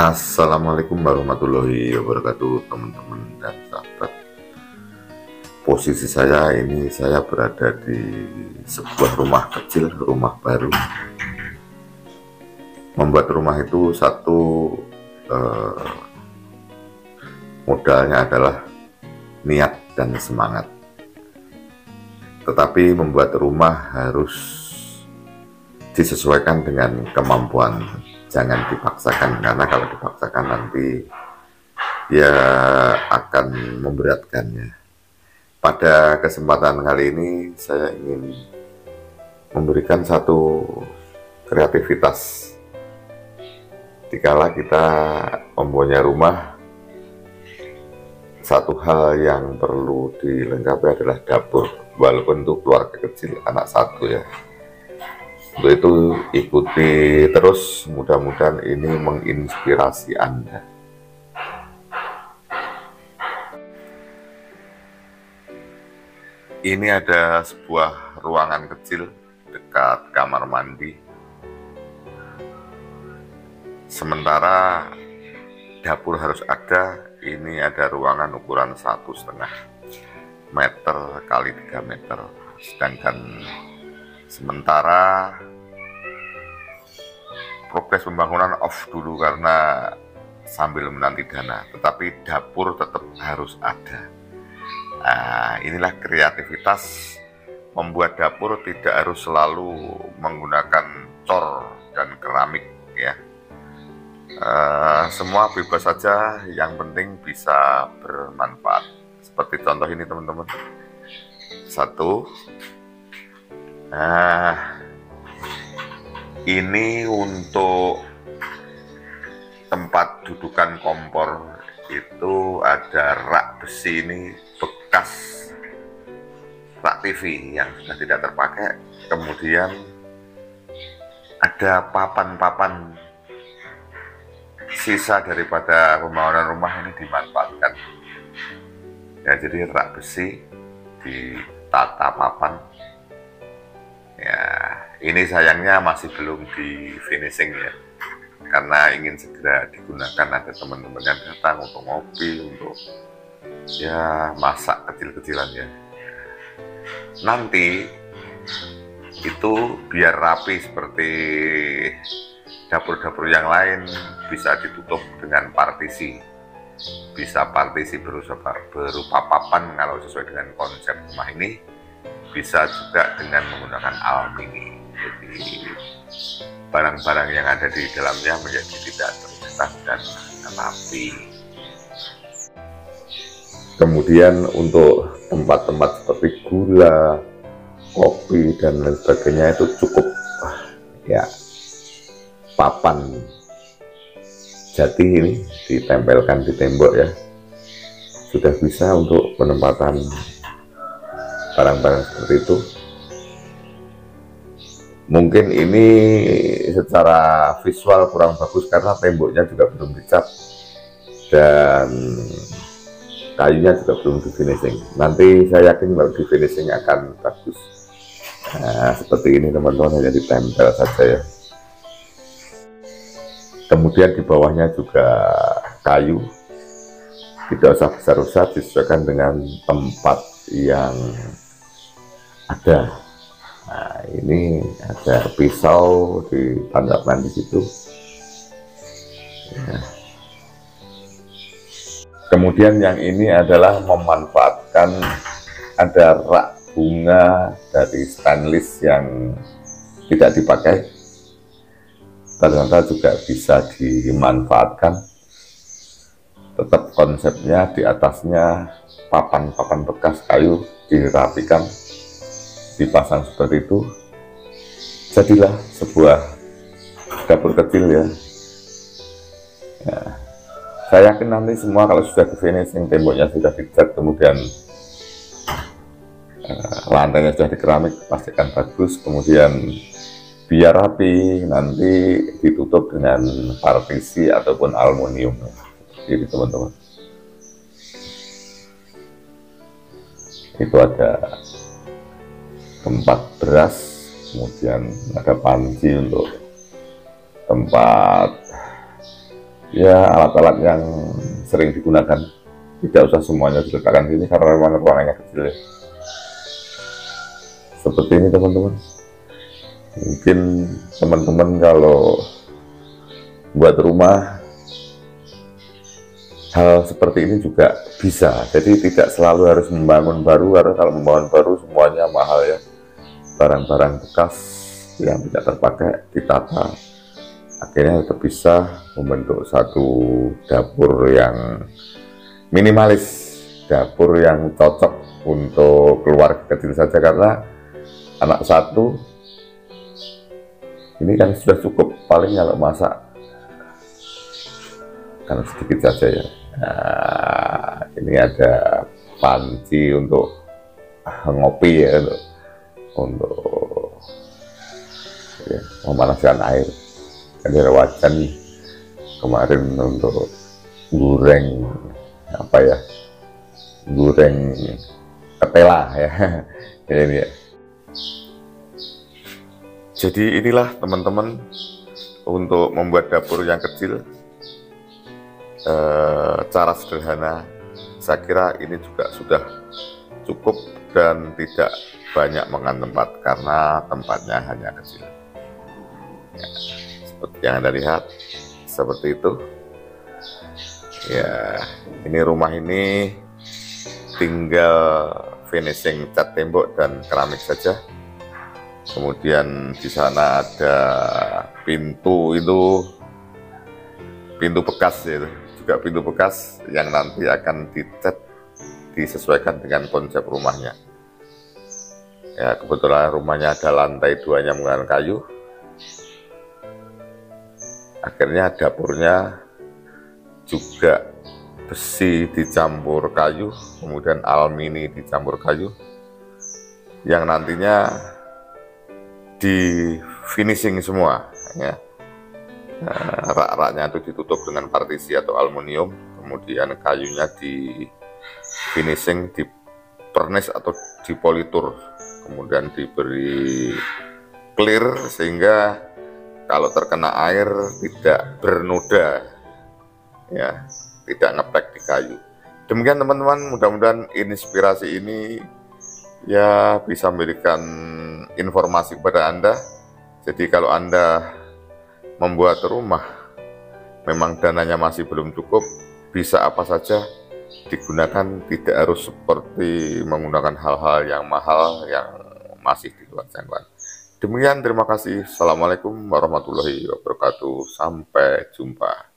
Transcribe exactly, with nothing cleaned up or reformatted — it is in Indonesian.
Assalamualaikum warahmatullahi wabarakatuh, teman-teman dan sahabat. Posisi saya ini, saya berada di sebuah rumah kecil, rumah baru. Membuat rumah itu satu eh, modalnya adalah niat dan semangat. Tetapi membuat rumah harus disesuaikan dengan kemampuan. Jangan dipaksakan, karena kalau dipaksakan nanti ya akan memberatkannya. Pada kesempatan kali ini saya ingin memberikan satu kreativitas. Dikala kita mempunyai rumah, satu hal yang perlu dilengkapi adalah dapur. Walaupun untuk keluarga kecil, anak satu ya. Untuk itu ikuti terus, mudah-mudahan ini menginspirasi Anda. Ini ada sebuah ruangan kecil dekat kamar mandi. Sementara dapur harus ada, ini ada ruangan ukuran satu setengah meter kali tiga meter. Sedangkan sementara progres pembangunan off dulu karena sambil menanti dana, tetapi dapur tetap harus ada. Nah, inilah kreativitas membuat dapur tidak harus selalu menggunakan cor dan keramik ya. Uh, semua bebas saja, yang penting bisa bermanfaat. Seperti contoh ini teman-teman. Satu. Nah, ini untuk tempat dudukan kompor itu ada rak besi, ini bekas rak T V yang sudah tidak terpakai. Kemudian ada papan-papan sisa daripada pembangunan rumah ini dimanfaatkan. Ya, jadi rak besi ditata papan. Ya, ini sayangnya masih belum di finishing ya, karena ingin segera digunakan. Ada teman-teman yang datang untuk ngopi, untuk ya masak kecil-kecilan ya. Nanti itu biar rapi seperti dapur-dapur yang lain, bisa ditutup dengan partisi. Bisa partisi berupa, berupa papan kalau sesuai dengan konsep rumah ini. Bisa juga dengan menggunakan aluminium. Jadi barang-barang yang ada di dalamnya menjadi tidak tercetak dan rapi. Kemudian untuk tempat-tempat seperti gula, kopi dan lain sebagainya itu cukup ya papan jati ini ditempelkan di tembok ya, sudah bisa untuk penempatan barang-barang seperti itu. Mungkin ini secara visual kurang bagus karena temboknya juga belum dicat dan kayunya juga belum di finishing. Nanti saya yakin kalau di finishing akan bagus. Nah, seperti ini teman-teman, hanya ditempel saja ya. Kemudian di bawahnya juga kayu, tidak usah besar-besar, disesuaikan dengan tempat yang ada. Nah, ini ada pisau ditancapkan di situ. Ya. Kemudian yang ini adalah memanfaatkan ada rak bunga dari stainless yang tidak dipakai. Ternyata juga bisa dimanfaatkan. Tetap konsepnya di atasnya papan-papan bekas kayu dirapikan, dipasang seperti itu. Jadilah sebuah dapur kecil ya. Ya, saya yakin nanti semua kalau sudah di finishing, temboknya sudah dicat, kemudian uh, lantainya sudah di keramik, pasti akan bagus. Kemudian biar rapi, nanti ditutup dengan partisi ataupun aluminium. Jadi teman-teman, itu ada tempat beras, kemudian ada panci untuk tempat ya alat-alat yang sering digunakan. Tidak usah semuanya diletakkan sini karena memang ruangannya kecil ya. Seperti ini teman-teman. Mungkin teman-teman kalau buat rumah hal seperti ini juga bisa. Jadi tidak selalu harus membangun baru, karena kalau membangun baru semuanya mahal ya. Barang-barang bekas yang tidak terpakai ditata, akhirnya tetap bisa membentuk satu dapur yang minimalis, dapur yang cocok untuk keluarga kecil saja, karena anak satu ini kan sudah cukup, paling kalau masak kan sedikit saja ya. Nah, ini ada panci untuk ngopi ya, untuk, untuk ya, memanaskan air. Ada wajan kemarin untuk goreng apa ya, goreng ketela ya. Ini ya. Jadi inilah teman-teman untuk membuat dapur yang kecil. E, cara sederhana, saya kira ini juga sudah cukup dan tidak banyak mengan tempat karena tempatnya hanya kecil ya, seperti yang Anda lihat seperti itu ya. Ini rumah ini tinggal finishing cat tembok dan keramik saja. Kemudian di sana ada pintu, itu pintu bekas ya, juga pintu bekas yang nanti akan dicat disesuaikan dengan konsep rumahnya. Ya, kebetulan rumahnya ada lantai duanya menggunakan kayu. Akhirnya dapurnya juga besi dicampur kayu, kemudian alumini dicampur kayu, yang nantinya di finishing semua ya. Nah, rak-raknya itu ditutup dengan partisi atau aluminium, kemudian kayunya di finishing, di pernis atau di politur, kemudian diberi clear sehingga kalau terkena air tidak bernoda ya, tidak ngeplek di kayu. Demikian teman-teman, mudah-mudahan inspirasi ini ya bisa memberikan informasi kepada Anda. Jadi kalau Anda membuat rumah memang dananya masih belum cukup, bisa apa saja digunakan, tidak harus seperti menggunakan hal-hal yang mahal yang masih di luar jangkauan. Demikian, terima kasih. Assalamualaikum warahmatullahi wabarakatuh. Sampai jumpa.